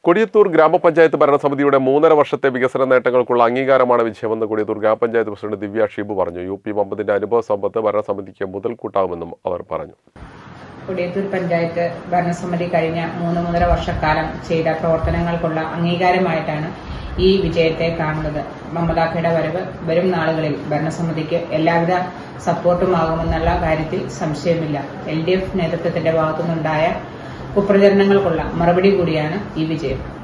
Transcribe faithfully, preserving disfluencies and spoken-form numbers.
കൊടിയത്തൂർ ഗ്രാമപഞ്ചായത്ത് ഭരണസമിതിയുടെ മൂന്നര വർഷത്തെ വികസന നേട്ടങ്ങൾക്കുള്ള അംഗീകാരമാണ് വിജയമെന്ന് കൊടിയത്തൂർ ഗ്രാമപഞ്ചായത്ത് പ്രസിഡന്റ് ദിവ്യ ഷിബു പറഞ്ഞു. യു പി മമ്പതിന്റെ അനുഭവ സമ്പത്ത് ഭരണസമിതിക്ക് മുതൽക്കൂട്ടാവുമെന്നും അവർ പറഞ്ഞു. കൊടിയത്തൂർ പഞ്ചായത്ത് ഭരണസമിതി കഴിഞ്ഞ മൂന്ന് മൂന്നര വർഷക്കാലം ചെയ്ത പ്രവർത്തനങ്ങൾക്കുള്ള അംഗീകാരമായിട്ടാണ് ഈ വിജയത്തെ കാണുന്നത്. മമതാക്കയുടെ വരവ് വരും നാളുകളിൽ ഭരണസമിതിക്ക് എല്ലാവിധ സപ്പോർട്ടുമാകുമെന്നുള്ള കാര്യത്തിൽ സംശയമില്ല. എൽ ഡി എഫ് നേതൃത്വത്തിന്റെ ഭാഗത്തുനിന്നുണ്ടായ കുപ്രചരണങ്ങൾക്കുള്ള മറുപടി കൂടിയാണ് ഈ വിജയം.